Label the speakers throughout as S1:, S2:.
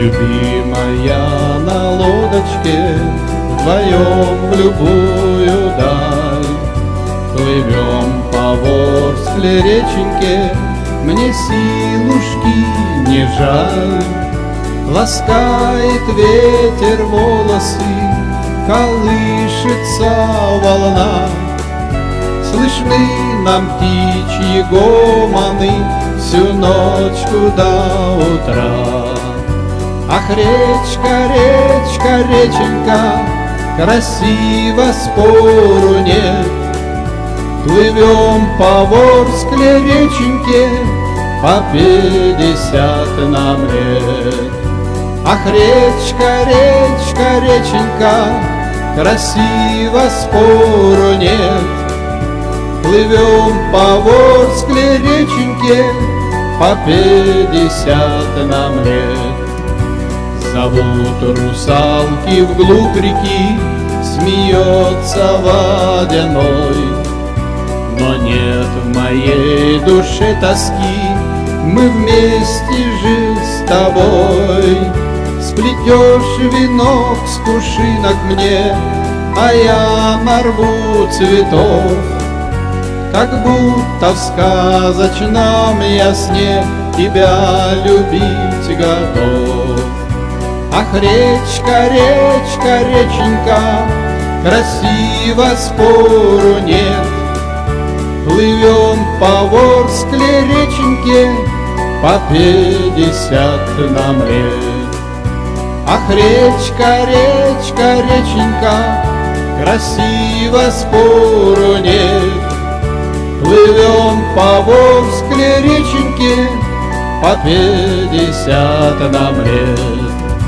S1: Любимая, на лодочке вдвоем в любую даль плывем по Ворскле реченьке, мне силушки не жаль. Ласкает ветер волосы, колышется волна, слышны нам птичьи гомоны всю ночку до утра. Ах, речка, речка, реченька, красиво, спору нет. Плывем по Ворскле реченьке по 50 нам лет. Ах, речка, речка, реченька, красиво, спору нет. Плывем по Ворскле реченьке по 50 нам лет. Зовут русалки вглубь реки, смеется водяной. Но нет в моей душе тоски, мы вместе же с тобой. Сплетешь венок с кувшинок мне, а я нарву цветов, как будто в сказочном я сне тебя любить готов. Ах, речка, речка, реченька, красиво, спору нет. Плывем по Ворскле реченьке по 50 нам лет. Ах, речка, речка, реченька, красиво, спору нет. Плывем по Ворскле реченьке по 50 нам лет.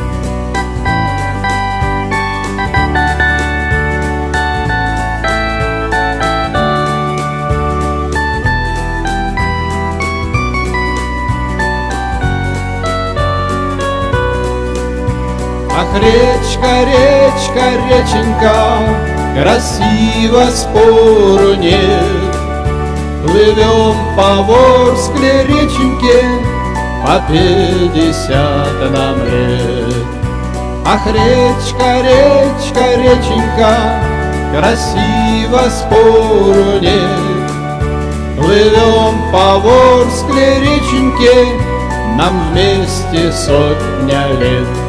S1: Ах, речка, речка, реченька, красиво, спору нет. Плывем по Ворскле реченьке по 50 нам лет. Ах, речка, речка, реченька, красиво, спору нет. Плывем по Ворскле реченьке, нам вместе 100 лет.